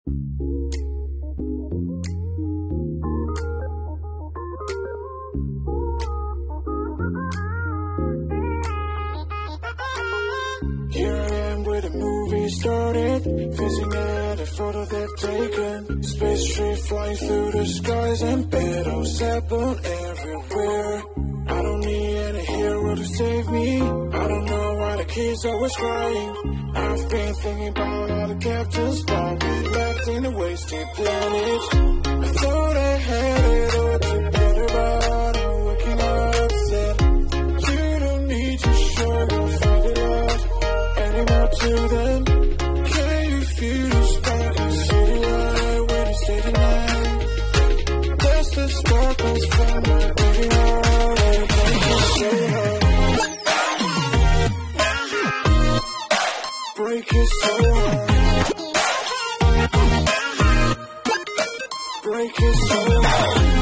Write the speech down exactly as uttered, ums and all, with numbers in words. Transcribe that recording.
Here I am where the movie started, facing at a photo they've taken. Space tree flying through the skies and battles happen everywhere. I don't need any hero to save me. I don't know why the kids always crying. I've been thinking about all the captains, but we left in a wasted planet. I thought I had it all together, but I'm waking up upset. You don't need to show your father love anymore to them. Can you feel the spark and see the light when you stay the night? That's the sparkles from my baby heart, and it makes me so hard. Break it so hard. Break it so hard.